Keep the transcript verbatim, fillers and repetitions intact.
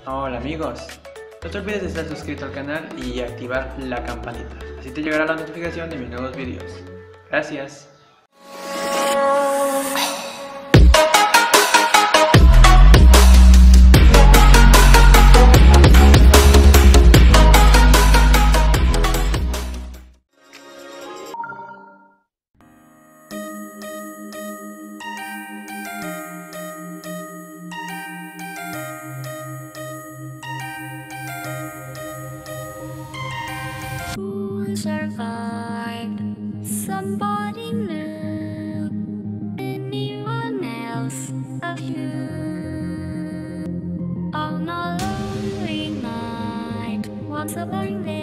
Hola amigos, no te olvides de estar suscrito al canal y activar la campanita, así te llegará la notificación de mis nuevos vídeos. Gracias. Who survived? Somebody new. Anyone else of you? On a lonely night, once a blind